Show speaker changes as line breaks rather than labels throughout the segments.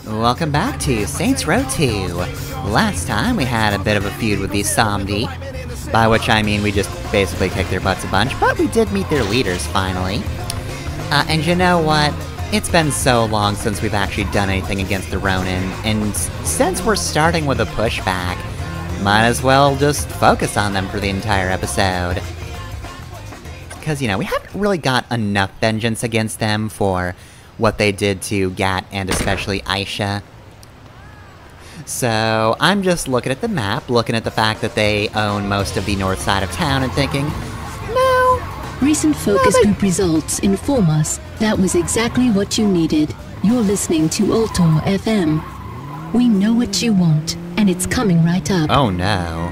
Welcome back to Saints Row 2. Last time we had a bit of a feud with the Somdi, by which I mean we just basically kicked their butts a bunch, but we did meet their leaders finally. And you know what? It's been so long since we've actually done anything against the Ronin, and since we're starting with a pushback, might as well just focus on them for the entire episode. Because, you know, we haven't really got enough vengeance against them for what they did to Gat and especially Aisha. So, I'm just looking at the map, looking at the fact that they own most of the north side of town and thinking, no.
Recent focus group results inform us that was exactly what you needed. You're listening to Ultor FM. We know what you want, and it's coming right up.
Oh no.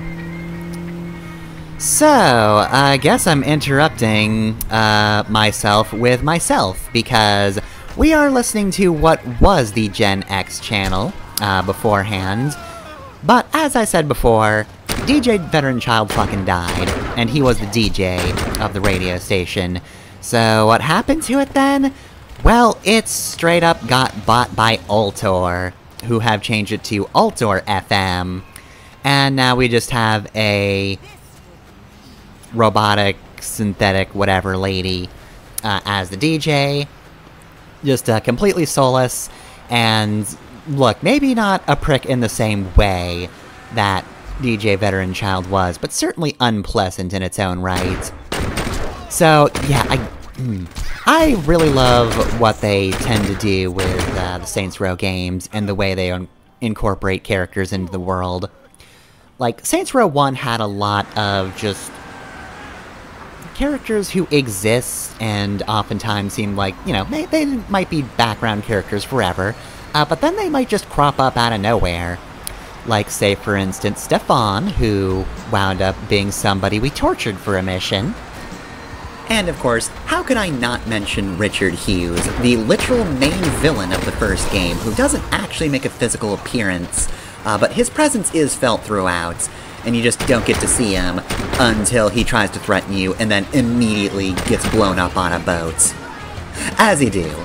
So, I guess I'm interrupting, myself with myself, because we are listening to what was the Gen X channel, beforehand. But, as I said before, DJ Veteran Child fucking died, and he was the DJ of the radio station. So, what happened to it then? Well, it straight up got bought by Ultor, who have changed it to Ultor FM. And now we just have a robotic, synthetic, whatever lady, as the DJ. Just completely soulless, and look, maybe not a prick in the same way that DJ Veteran Child was, but certainly unpleasant in its own right. So, yeah, I really love what they tend to do with the Saints Row games, and the way they incorporate characters into the world. Like, Saints Row 1 had a lot of just characters who exist and oftentimes seem like, you know, they might be background characters forever, but then they might just crop up out of nowhere. Like, say, for instance, Stefan, who wound up being somebody we tortured for a mission. And, of course, how could I not mention Richard Hughes, the literal main villain of the first game, who doesn't actually make a physical appearance, but his presence is felt throughout, and you just don't get to see him until he tries to threaten you and then immediately gets blown up on a boat. As you do.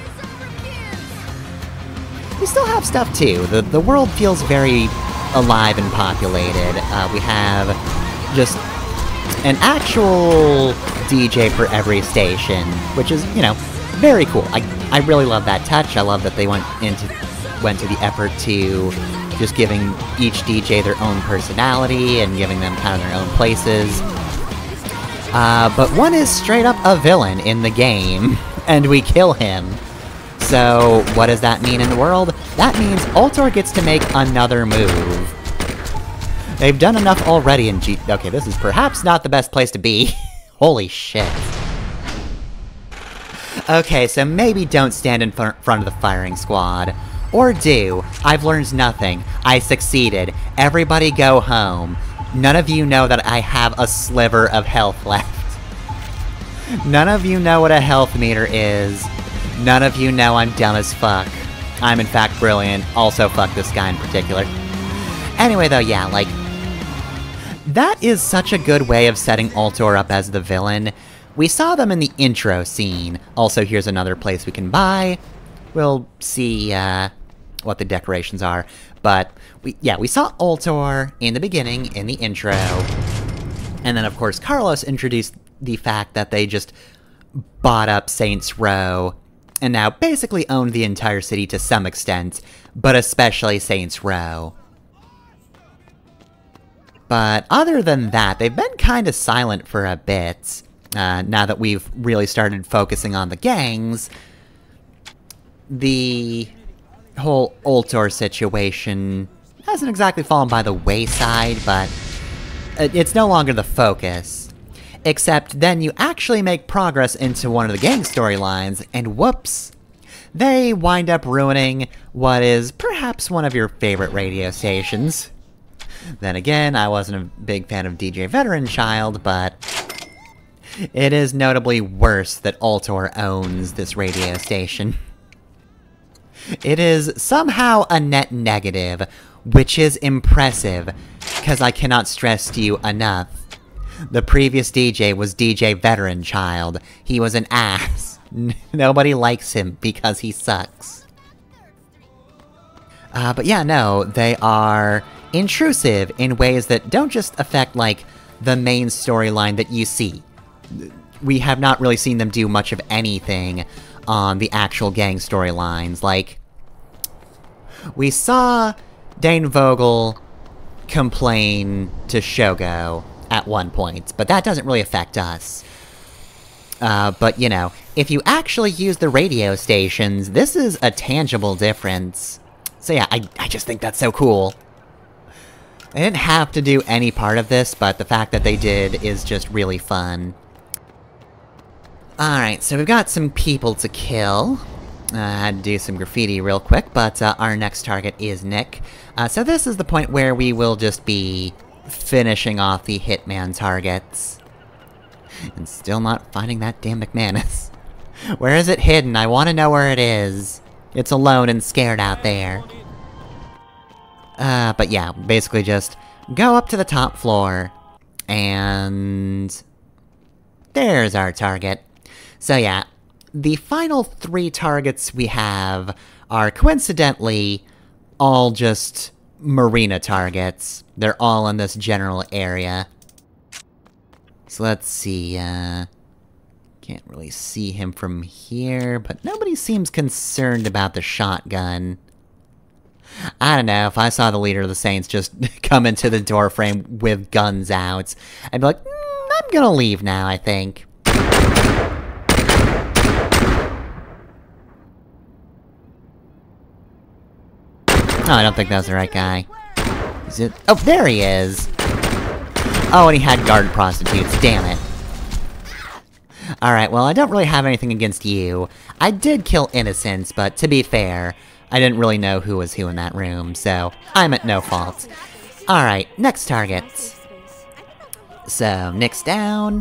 We still have stuff too. The world feels very alive and populated. We have just an actual DJ for every station, which is, you know, very cool. I really love that touch. I love that they went to the effort to just giving each DJ their own personality and giving them kind of their own places. But one is straight up a villain in the game, and we kill him. So, what does that mean in the world? That means Ultor gets to make another move. They've done enough already in Okay, this is perhaps not the best place to be. Holy shit. Okay, so maybe don't stand in front of the firing squad. Or do. I've learned nothing. I succeeded. Everybody go home. None of you know that I have a sliver of health left. None of you know what a health meter is. None of you know I'm dumb as fuck. I'm in fact brilliant. Also fuck this guy in particular. Anyway though, yeah, like, that is such a good way of setting Ultor up as the villain. We saw them in the intro scene. Also, here's another place we can buy. We'll see, what the decorations are. But, we saw Ultor in the beginning, in the intro. And then, of course, Carlos introduced the fact that they just bought up Saints Row, and now basically owned the entire city to some extent, but especially Saints Row. But other than that, they've been kinda silent for a bit, now that we've really started focusing on the gangs. The whole Ultor situation hasn't exactly fallen by the wayside, but it's no longer the focus. Except then you actually make progress into one of the gang storylines, and whoops! They wind up ruining what is perhaps one of your favorite radio stations. Then again, I wasn't a big fan of DJ Veteran Child, but it is notably worse that Ultor owns this radio station. It is somehow a net negative, which is impressive, because I cannot stress to you enough. The previous DJ was DJ Veteran Child. He was an ass. Nobody likes him because he sucks. But yeah, no, they are intrusive in ways that don't just affect, like, the main storyline that you see. We have not really seen them do much of anything on the actual gang storylines. Like, we saw Dane Vogel complain to Shogo at one point, but that doesn't really affect us. But, you know, if you actually use the radio stations, this is a tangible difference. So yeah, I just think that's so cool. They didn't have to do any part of this, but the fact that they did is just really fun. Alright, so we've got some people to kill. I had to do some graffiti real quick, but our next target is Nick. So this is the point where we will just be finishing off the Hitman targets. And still not finding that damn McManus. Where is it hidden? I want to know where it is. It's alone and scared out there. But yeah, basically just go up to the top floor, and there's our target. So yeah, the final 3 targets we have are coincidentally all just marina targets. They're all in this general area. So let's see, can't really see him from here, but nobody seems concerned about the shotgun. I don't know, if I saw the leader of the Saints just come into the doorframe with guns out, I'd be like, I'm gonna leave now, I think. Oh, I don't think that was the right guy. Is it? Oh, there he is! Oh, and he had guard prostitutes, damn it. Alright, well, I don't really have anything against you. I did kill innocents, but to be fair, I didn't really know who was who in that room, so I'm at no fault. Alright, next target. So, Nick's down.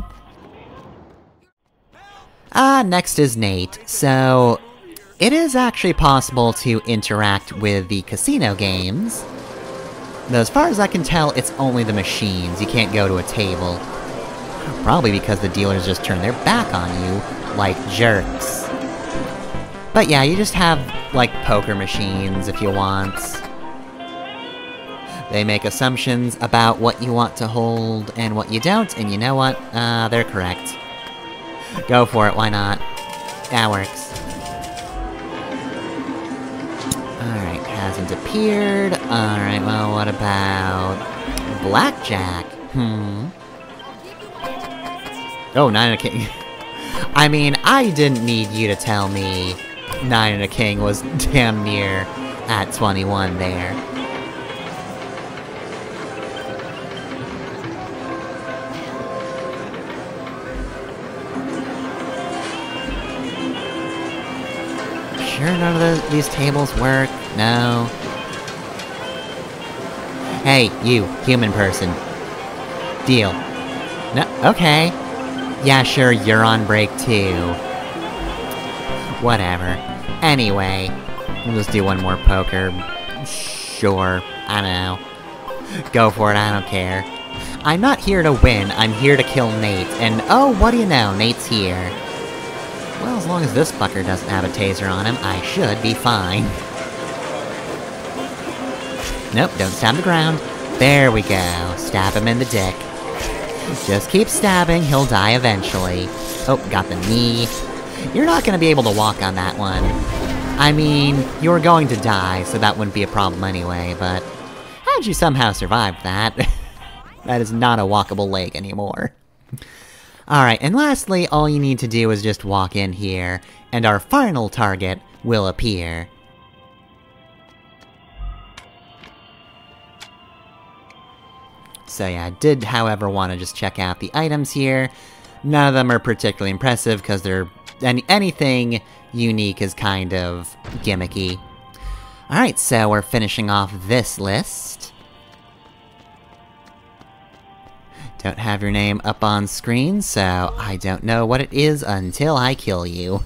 Next is Nate. So, it is actually possible to interact with the casino games. Though as far as I can tell, it's only the machines. You can't go to a table. Probably because the dealers just turn their back on you, like jerks. But yeah, you just have, like, poker machines if you want. They make assumptions about what you want to hold and what you don't, and you know what? They're correct. Go for it, why not? That works. Alright, hasn't appeared. Alright, well, what about blackjack? Oh, 9 and a king. I mean, I didn't need you to tell me 9 and a king was damn near at 21 there. Sure none of these tables work? No. Hey, you, human person. Deal. No, okay. Yeah, sure, you're on break too. Whatever. Anyway, we'll just do one more poker. Sure, I don't know. Go for it, I don't care. I'm not here to win, I'm here to kill Nate, and oh, what do you know, Nate's here. Well, as long as this fucker doesn't have a taser on him, I should be fine. Nope, don't stab the ground. There we go, stab him in the dick. Just keep stabbing, he'll die eventually. Oh, got the knee. You're not gonna be able to walk on that one. I mean, you were going to die, so that wouldn't be a problem anyway, but how'd you somehow survive that? That is not a walkable leg anymore. Alright, and lastly, all you need to do is just walk in here, and our final target will appear. So yeah, I did, however, want to just check out the items here. None of them are particularly impressive, because they're... anything unique is kind of gimmicky. Alright, so we're finishing off this list. Don't have your name up on screen, so I don't know what it is until I kill you.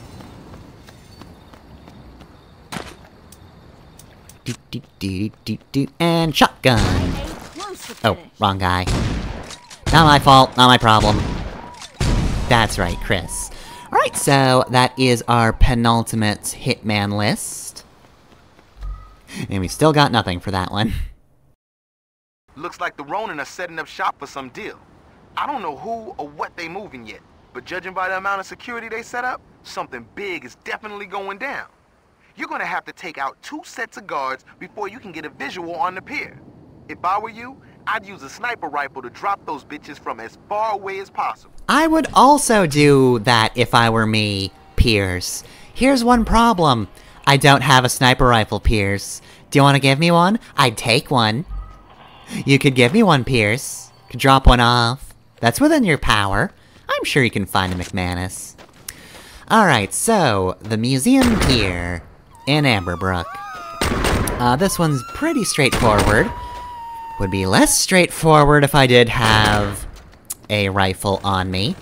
And shotgun! Oh, wrong guy. Not my fault, not my problem. That's right, Chris. Alright, so that is our penultimate Hitman list. And we still got nothing for that one.
Looks like the Ronin are setting up shop for some deal. I don't know who or what they moving yet, but judging by the amount of security they set up, something big is definitely going down. You're gonna have to take out 2 sets of guards before you can get a visual on the pier. If I were you, I'd use a sniper rifle to drop those bitches from as far away as possible.
I would also do that if I were me, Pierce. Here's one problem. I don't have a sniper rifle, Pierce. Do you want to give me one? I'd take one. You could give me one, Pierce. Could drop one off. That's within your power. I'm sure you can find a McManus. Alright, so, the museum pier in Amberbrook. This one's pretty straightforward. Would be less straightforward if I did have a rifle on me.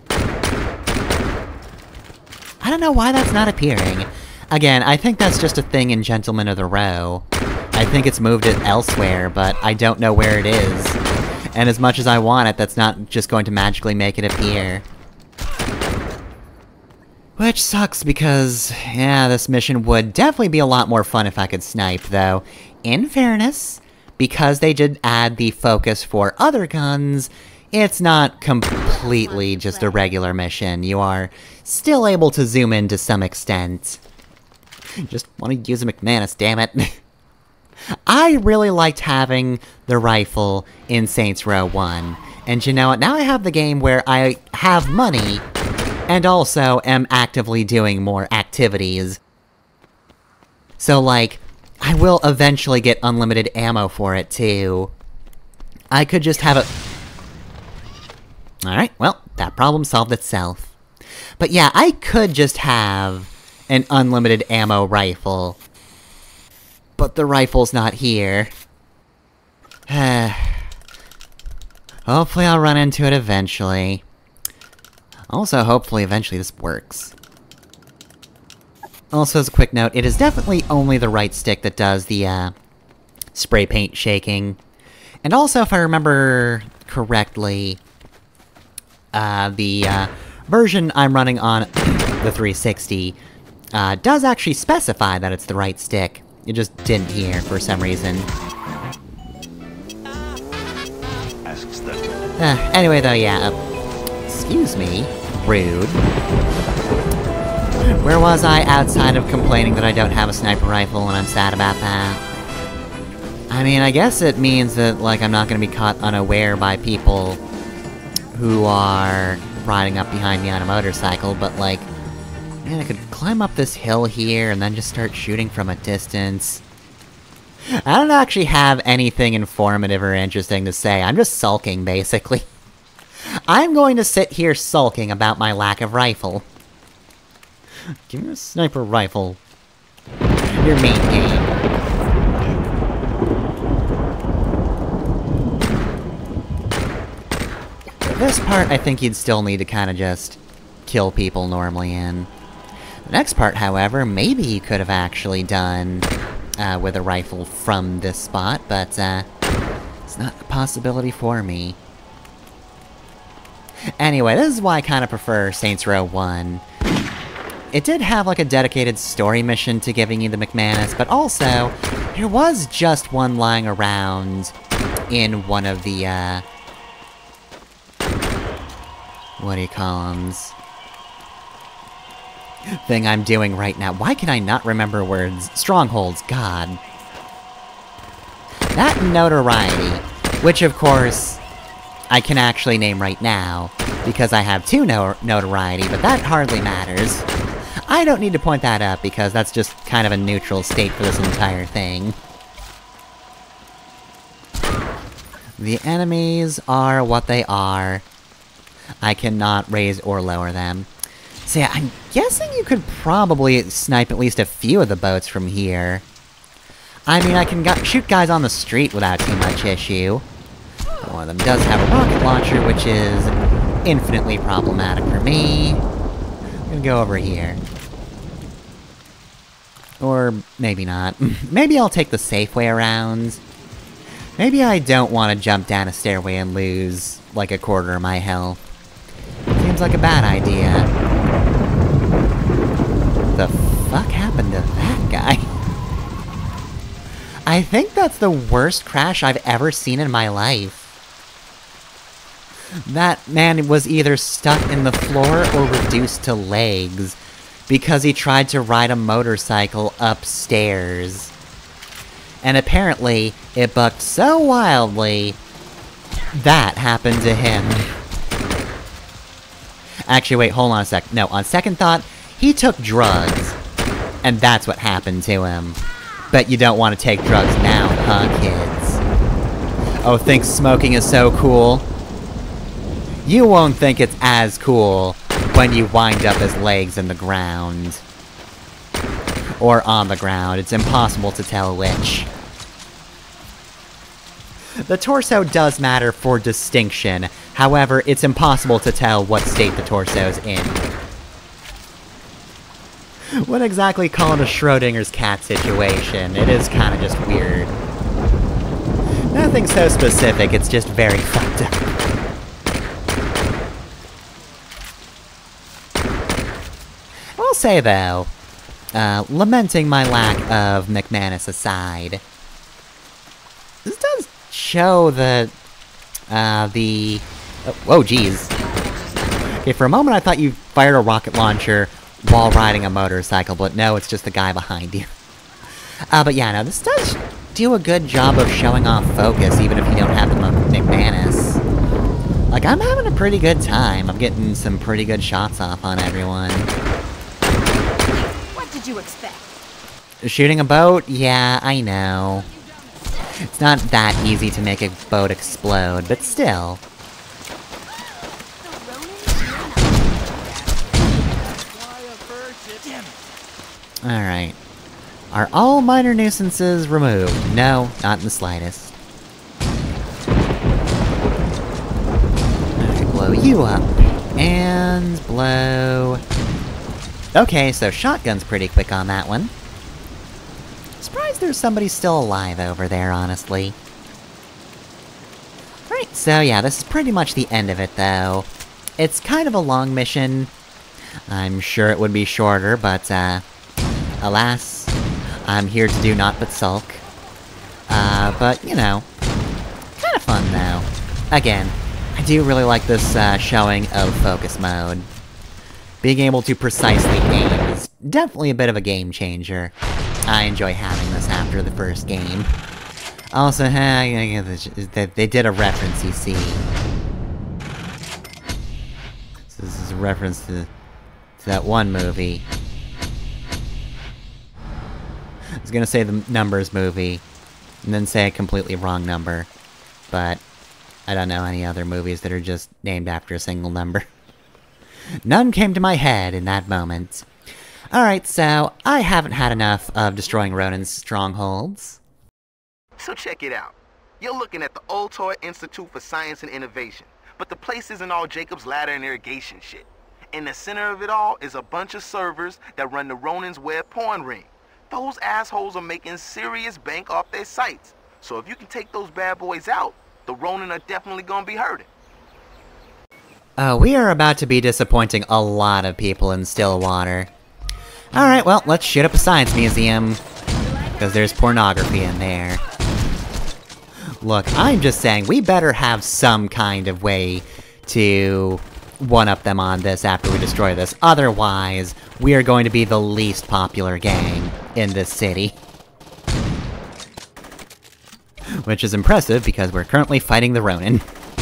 I don't know why that's not appearing. Again, I think that's just a thing in Gentlemen of the Row. I think it's moved it elsewhere, but I don't know where it is. And as much as I want it, that's not just going to magically make it appear. Which sucks because, yeah, this mission would definitely be a lot more fun if I could snipe, though. In fairness, because they did add the focus for other guns, it's not completely just a regular mission. You are still able to zoom in to some extent. Just want to use a McManus, damn it. I really liked having the rifle in Saints Row 1. And you know what, now I have the game where I have money, and also am actively doing more activities. So, like, I will eventually get unlimited ammo for it, too. I could just have a... Alright, well, that problem solved itself. But yeah, I could just have an unlimited ammo rifle. But the rifle's not here. Hopefully I'll run into it eventually. Also, hopefully eventually this works. Also, as a quick note, it is definitely only the right stick that does the, spray paint shaking. And also, if I remember correctly, the version I'm running on the 360 does actually specify that it's the right stick. It just didn't here for some reason. Anyway, though, yeah, excuse me, rude. Where was I outside of complaining that I don't have a sniper rifle and I'm sad about that? I mean, I guess it means that, like, I'm not gonna be caught unaware by people who are riding up behind me on a motorcycle, but, like, man, I could climb up this hill here and then just start shooting from a distance. I don't actually have anything informative or interesting to say, I'm just sulking, basically. I'm going to sit here sulking about my lack of rifle. Give me a sniper rifle. Your main game. This part, I think you'd still need to kind of just kill people normally in. The next part, however, maybe you could have actually done with a rifle from this spot, but it's not a possibility for me. Anyway, this is why I kind of prefer Saints Row 1. It did have, like, a dedicated story mission to giving you the McManus, but also, there was just one lying around in one of the, what do you call 'ems? Thing I'm doing right now. Why can I not remember words? Strongholds, god. That notoriety, which of course, I can actually name right now, because I have 2 notoriety, but that hardly matters. I don't need to point that out, because that's just kind of a neutral state for this entire thing. The enemies are what they are. I cannot raise or lower them. So yeah, I'm guessing you could probably snipe at least a few of the boats from here. I mean, I can shoot guys on the street without too much issue. One of them does have a rocket launcher, which is infinitely problematic for me. I'm gonna go over here. Or maybe not. Maybe I'll take the safe way around. Maybe I don't want to jump down a stairway and lose, like, a quarter of my health. Seems like a bad idea. The fuck happened to that guy? I think that's the worst crash I've ever seen in my life. That man was either stuck in the floor or reduced to legs, because he tried to ride a motorcycle upstairs. And apparently, it bucked so wildly, that happened to him. Actually, wait, hold on a sec. No, on second thought, he took drugs, and that's what happened to him. Bet you don't want to take drugs now, huh, kids? Oh, think smoking is so cool? You won't think it's as cool when you wind up his legs in the ground. Or on the ground, it's impossible to tell which. The torso does matter for distinction, however, it's impossible to tell what state the torso's in. What exactly call it a Schrodinger's cat situation? It is kinda just weird. Nothing so specific, it's just very fucked up. I'll say though, lamenting my lack of McManus aside, this does show that, oh geez. Okay, for a moment I thought you fired a rocket launcher while riding a motorcycle, but no, it's just the guy behind you. But yeah, no, this does do a good job of showing off focus, even if you don't have the McManus. Like, I'm having a pretty good time. I'm getting some pretty good shots off on everyone.
What did you expect?
Shooting a boat? Yeah, I know. It's not that easy to make a boat explode, but still. Alright. Are all minor nuisances removed? No, not in the slightest. Alright, blow you up. And blow... Okay, so shotgun's pretty quick on that one. Surprised there's somebody still alive over there, honestly. Alright, so yeah, this is pretty much the end of it, though. It's kind of a long mission. I'm sure it would be shorter, but, alas, I'm here to do naught but sulk. But, you know, kind of fun, though. Again, I do really like this, showing of focus mode. Being able to precisely aim is definitely a bit of a game changer. I enjoy having this after the first game. Also, they did a reference, you see. So this is a reference to that one movie. I was gonna say the Numbers movie, and then say a completely wrong number. But I don't know any other movies that are just named after a single number. None came to my head in that moment. Alright, so I haven't had enough of destroying Ronin's strongholds.
So check it out. You're looking at the Ultor Institute for Science and Innovation, but the place isn't all Jacob's Ladder and irrigation shit. In the center of it all is a bunch of servers that run the Ronin's web porn ring. Those assholes are making serious bank off their sites. So if you can take those bad boys out, the Ronin are definitely gonna be hurting.
We are about to be disappointing a lot of people in Stillwater. Alright, well, let's shoot up a science museum, because there's pornography in there. Look, I'm just saying, we better have some kind of way to one-up them on this after we destroy this. Otherwise, we are going to be the least popular gang in this city. Which is impressive, because we're currently fighting the Ronin.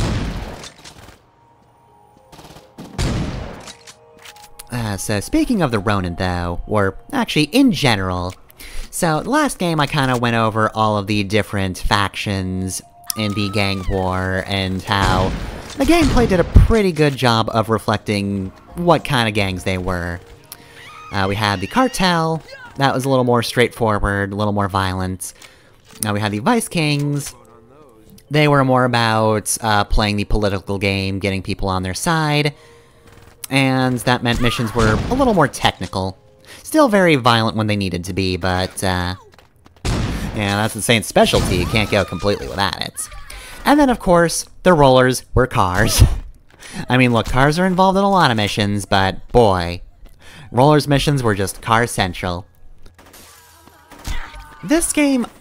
So speaking of the Ronin, though, or actually, in general, so last game I kinda went over all of the different factions in the gang war, and how the gameplay did a pretty good job of reflecting what kind of gangs they were. We had the Cartel, that was a little more straightforward, a little more violent. Now we had the Vice Kings, they were more about playing the political game, getting people on their side. And that meant missions were a little more technical. Still very violent when they needed to be, but, yeah, that's the Saint's specialty, you can't go completely without it. And then, of course, the rollers were cars. I mean, look, cars are involved in a lot of missions, but, boy, rollers missions were just car central. This game,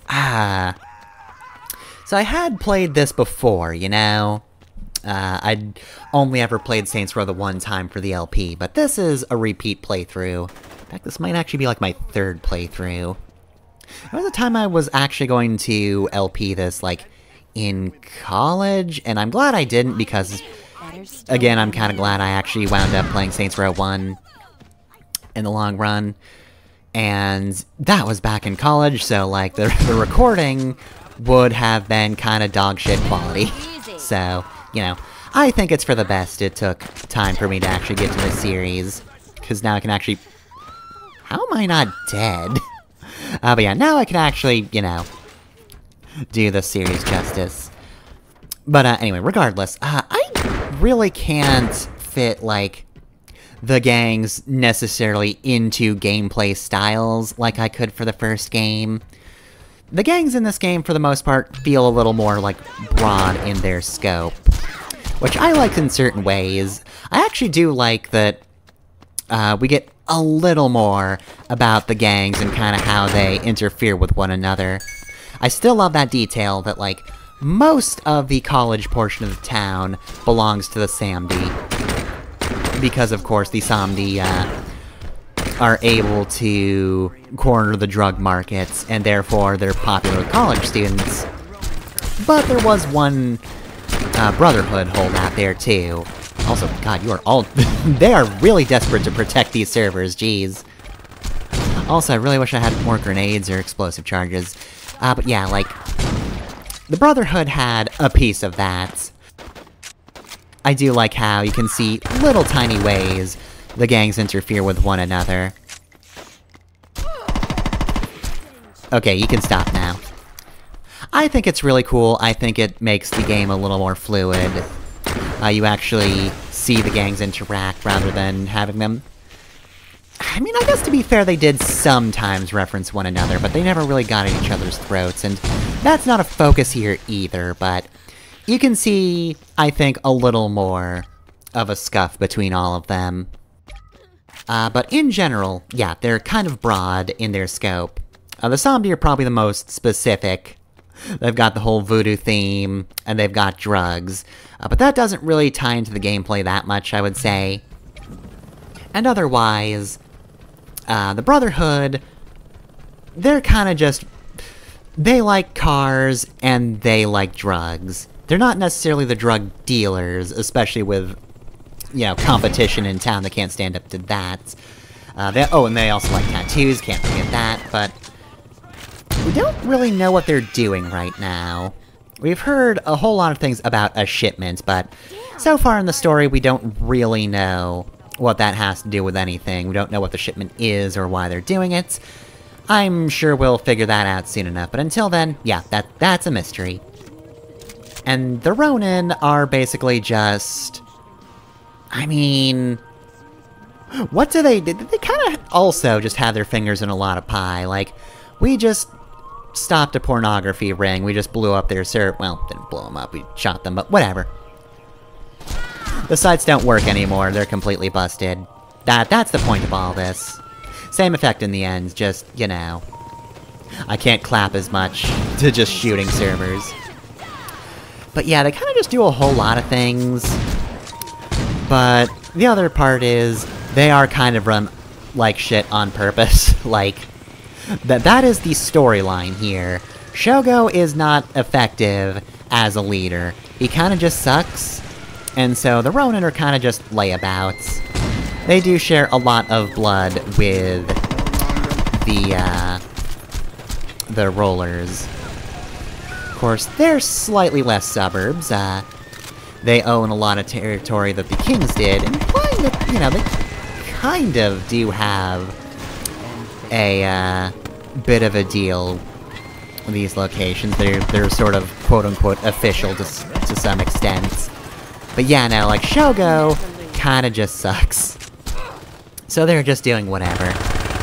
So I had played this before, you know? I'd only ever played Saints Row the one time for the LP, but this is a repeat playthrough. In fact, this might actually be like my third playthrough. There was a time I was actually going to LP this, like, in college, and I'm glad I didn't because, again, I'm kind of glad I actually wound up playing Saints Row 1 in the long run. And that was back in college, so, like, the recording would have been kind of dog shit quality. So, you know, I think it's for the best it took time for me to actually get to this series. Because now I can actually... How am I not dead? But yeah, now I can actually, you know, do the series justice. But anyway, regardless, I really can't fit, like, the gangs necessarily into gameplay styles like I could for the first game. The gangs in this game, for the most part, feel a little more, like, broad in their scope. Which I like in certain ways. I actually do like that we get a little more about the gangs and kind of how they interfere with one another. I still love that detail that, like, most of the college portion of the town belongs to the Samdi. Because, of course, the Samdi, are able to corner the drug markets, and therefore they're popular with college students. But there was one Brotherhood holdout there, too. Also, God, you are all... they are really desperate to protect these servers, jeez. Also, I really wish I had more grenades or explosive charges. But yeah, like... the Brotherhood had a piece of that. I do like how you can see little tiny ways the gangs interfere with one another. Okay, you can stop now. I think it's really cool. I think it makes the game a little more fluid. You actually see the gangs interact rather than having them... I mean, I guess to be fair, they did sometimes reference one another, but they never really got at each other's throats, and that's not a focus here either, but you can see, I think, a little more of a scuff between all of them. But in general, yeah, they're kind of broad in their scope. The Samdi are probably the most specific. They've got the whole voodoo theme, and they've got drugs. But that doesn't really tie into the gameplay that much, I would say. And otherwise, the Brotherhood, they're kinda just... they like cars, and they like drugs. They're not necessarily the drug dealers, especially with, you know, competition in town that can't stand up to that. And they also like tattoos, can't forget that, but... we don't really know what they're doing right now. We've heard a whole lot of things about a shipment, but so far in the story we don't really know what that has to do with anything. We don't know what the shipment is or why they're doing it. I'm sure we'll figure that out soon enough, but until then, yeah, that's a mystery. And the Ronin are basically just... I mean... what do they... they kinda also just have their fingers in a lot of pie, like, we just stopped a pornography ring, we just blew up their server... well, didn't blow them up, we shot them, but whatever. The sites don't work anymore, they're completely busted. That's the point of all this. Same effect in the end, just, you know... I can't clap as much to just shooting servers. But yeah, they kinda just do a whole lot of things. But the other part is, they are kind of run like shit on purpose. Like, that is the storyline here. Shogo is not effective as a leader. He kinda just sucks. And so the Ronin are kinda just layabouts. They do share a lot of blood with the rollers. Of course, they're slightly less suburbs. They own a lot of territory that the Kings did, implying that, you know, they kind of do have a bit of a deal with these locations. They're sort of quote-unquote official to some extent. But yeah, no, like, Shogo kinda just sucks. So they're just doing whatever.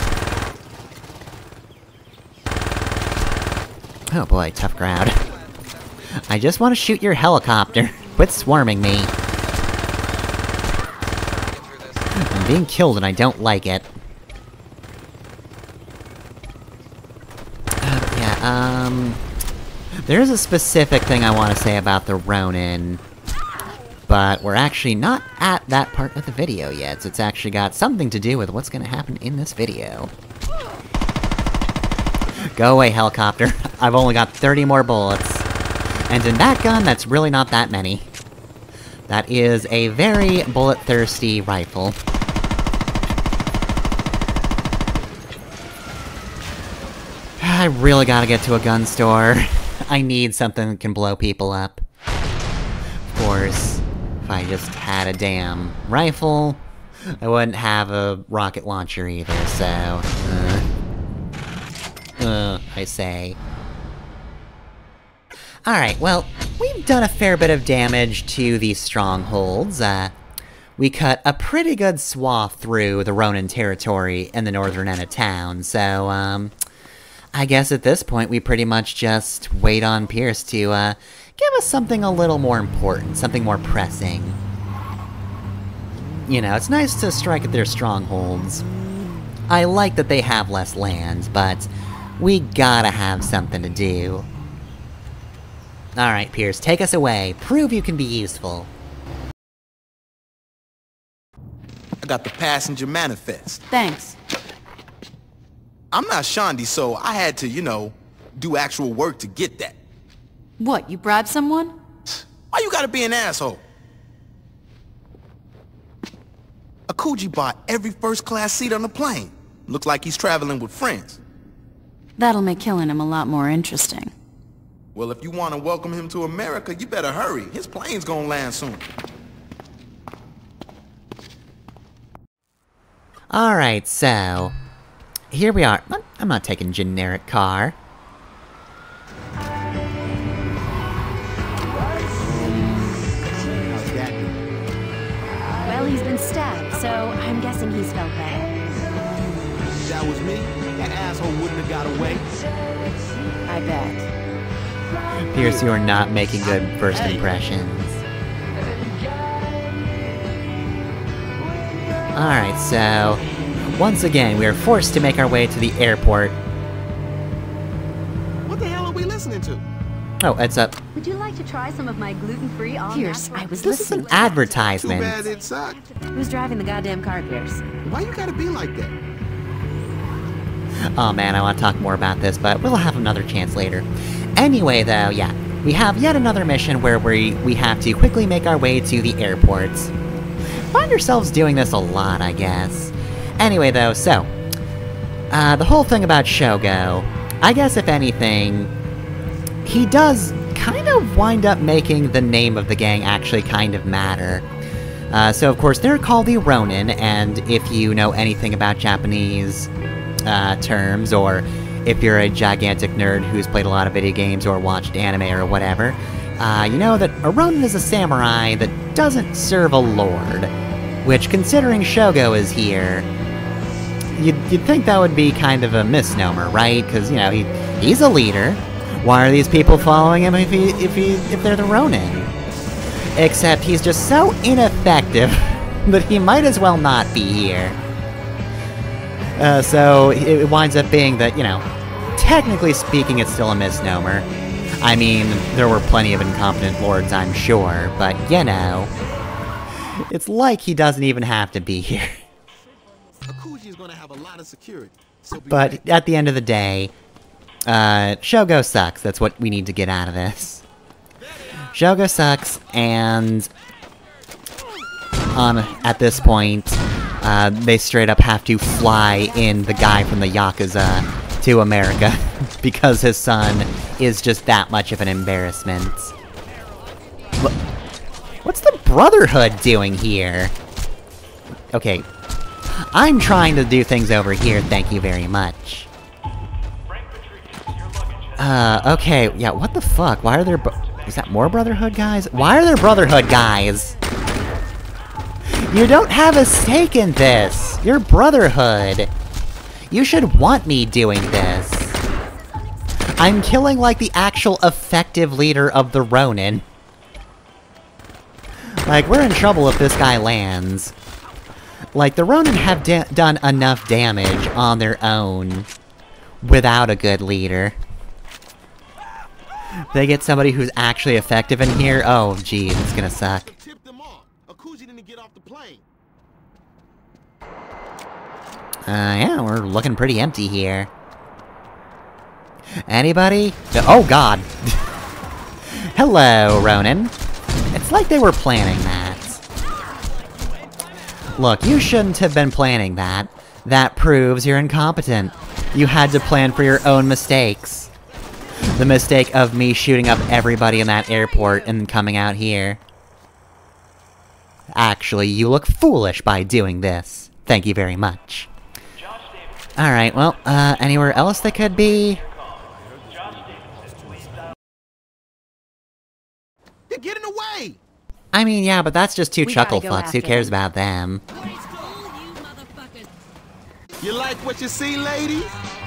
Oh boy, tough crowd. I just want to shoot your helicopter. Quit swarming me. I'm being killed and I don't like it. There's a specific thing I want to say about the Ronin, but we're actually not at that part of the video yet, so it's actually got something to do with what's gonna happen in this video. Go away, helicopter. I've only got 30 more bullets. And in that gun, that's really not that many. That is a very bullet-thirsty rifle. I really gotta get to a gun store. I need something that can blow people up. Of course, if I just had a damn rifle, I wouldn't have a rocket launcher either, so... I say. Alright, well, we've done a fair bit of damage to these strongholds. We cut a pretty good swath through the Ronin territory in the northern end of town, so, I guess at this point we pretty much just wait on Pierce to, give us something a little more important, something more pressing. You know, it's nice to strike at their strongholds. I like that they have less land, but we gotta have something to do. Alright, Pierce, take us away. Prove you can be useful.
I got the passenger manifest.
Thanks.
I'm not Shondi, so I had to, you know, do actual work to get that.
What, you bribed someone?
Why you gotta be an asshole? Akuji bought every first-class seat on the plane. Looks like he's traveling with friends.
That'll make killing him a lot more interesting.
Well, if you want to welcome him to America, you better hurry. His plane's gonna land soon.
Alright, so... here we are. I'm not taking generic car.
Well, he's been stabbed, so I'm guessing he's felt bad.
If that was me, that asshole wouldn't have got away.
I bet.
Pierce, you are not making good first impressions. Alright, so... once again, we are forced to make our way to the airport.
What the hell are we listening to?
Oh, it's up.
Would you like to try some of my gluten-free all
Pierce, I was
This is
listening.
an advertisement.
Too bad it sucked.
Who's driving the goddamn car, Pierce?
Why you gotta be like that?
Oh man, I want to talk more about this, but we'll have another chance later. Anyway, though, yeah. We have yet another mission where we have to quickly make our way to the airports. Find ourselves doing this a lot, I guess. Anyway, though, so... the whole thing about Shogo... I guess if anything... he does kind of wind up making the name of the gang actually kind of matter. So of course, they're called the Ronin, and if you know anything about Japanese... terms, or if you're a gigantic nerd who's played a lot of video games or watched anime or whatever, you know that a Ronin is a samurai that doesn't serve a lord. Which, considering Shogo is here, you'd think that would be kind of a misnomer, right? Because, you know, he's a leader. Why are these people following him if they're the Ronin? Except he's just so ineffective that he might as well not be here. So it winds up being that, you know, technically speaking, it's still a misnomer. I mean, there were plenty of incompetent lords, I'm sure, but, you know, it's like he doesn't even have to be here.
Akuji is gonna have a lot of security. So
But at the end of the day, Shogo sucks. That's what we need to get out of this. Shogo sucks, and at this point, they straight up have to fly in the guy from the Yakuza to America, because his son is just that much of an embarrassment. What's the Brotherhood doing here? Okay, I'm trying to do things over here, thank you very much. Okay, yeah, what the fuck? Why are there is that more Brotherhood guys? Why are there Brotherhood guys? You don't have a stake in this! You're Brotherhood! You should want me doing this. I'm killing, like, the actual effective leader of the Ronin. Like, we're in trouble if this guy lands. Like, the Ronin have done enough damage on their own without a good leader. They get somebody who's actually effective in here? Oh, geez, it's gonna suck.
Tip them off. Akuji didn't get off the plane.
Yeah, we're looking pretty empty here. Anybody? Oh, God. Hello, Ronan. It's like they were planning that. Look, you shouldn't have been planning that. That proves you're incompetent. You had to plan for your own mistakes. The mistake of me shooting up everybody in that airport and coming out here. Actually, you look foolish by doing this. Thank you very much. Alright, well, anywhere else that could be?
You're getting away!
I mean, yeah, but that's just two
We gotta
chuckle
go
fucks. Who
after
cares
them.
about them?
You like what you see, ladies?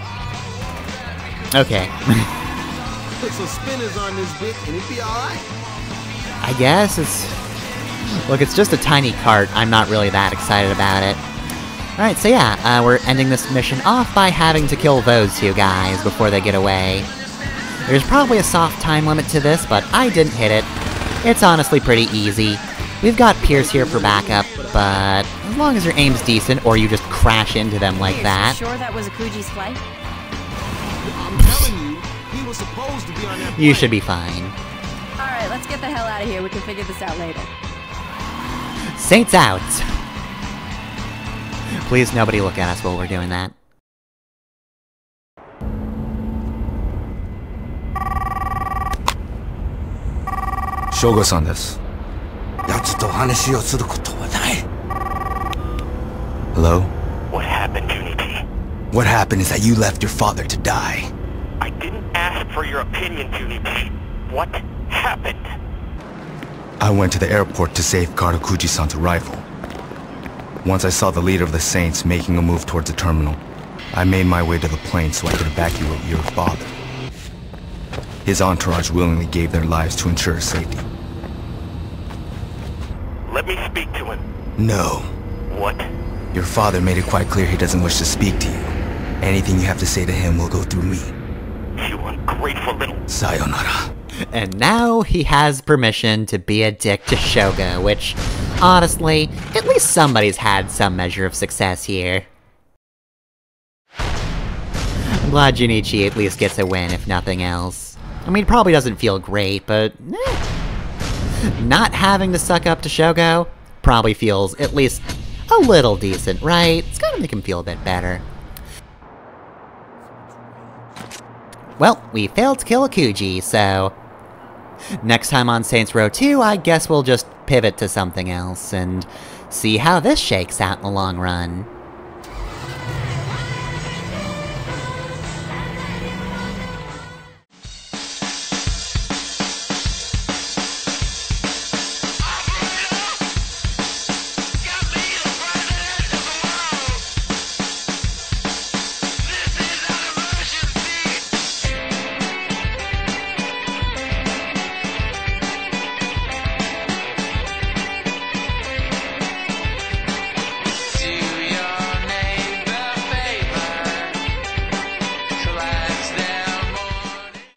Okay.
Put some spinners on this bitch and it'll be alright.
I guess it's... Look, it's just a tiny cart. I'm not really that excited about it. Alright, so yeah, we're ending this mission off by having to kill those two guys before they get away. There's probably a soft time limit to this, but I didn't hit it. It's honestly pretty easy. We've got Pierce here for backup, but as long as your aim's decent, or you just crash into them like that.
Sure that was Akuji's flight?
I'm telling you, he was supposed to be on that plane.
You should be fine.
Alright, let's get the hell out of here. We can figure this out later.
Saints out! Please nobody look at us while we're doing that.
Shogo-san desu. Hello?
What happened, Junichi?
What happened is that you left your father to die.
I didn't ask for your opinion, Junichi. What happened?
I went to the airport to safeguard Okuji-san's arrival. Once I saw the leader of the Saints making a move towards the terminal, I made my way to the plane so I could evacuate your father. His entourage willingly gave their lives to ensure his safety.
Let me speak to him.
No.
What?
Your father made it quite clear he doesn't wish to speak to you. Anything you have to say to him will go through me.
You ungrateful little...
Sayonara.
And now he has permission to be a dick to Shogo, which, honestly, at least somebody's had some measure of success here. I'm glad Junichi at least gets a win, if nothing else. I mean, it probably doesn't feel great, but... Not having to suck up to Shogo probably feels at least a little decent, right? It's gotta make him feel a bit better. Well, we failed to kill Akuji, so... Next time on Saints Row 2, I guess we'll just pivot to something else and see how this shakes out in the long run.